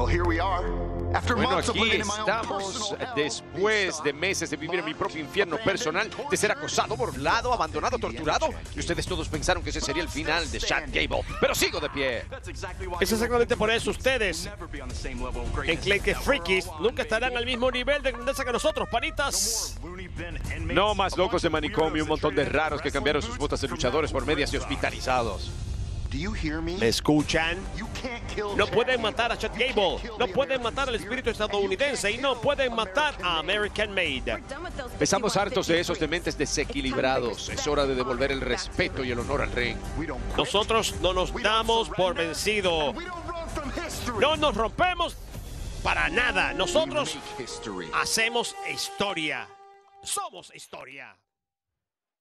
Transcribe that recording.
Bueno, aquí estamos después de meses de vivir en mi propio infierno personal, de ser acosado, burlado, abandonado, torturado. Y ustedes todos pensaron que ese sería el final de Chad Gable, pero sigo de pie. Es exactamente por eso ustedes, en Clayton Freakies, nunca estarán al mismo nivel de grandeza que nosotros, panitas. No más locos de manicomio, un montón de raros que cambiaron sus botas de luchadores por medias y hospitalizados. ¿Me escuchan? No pueden matar a Chad Gable, no pueden matar al espíritu estadounidense y no pueden matar a American Made. Estamos hartos de esos dementes desequilibrados. Es hora de devolver el respeto y el honor al ring. Nosotros no nos damos por vencido. No nos rompemos para nada. Nosotros hacemos historia. Somos historia.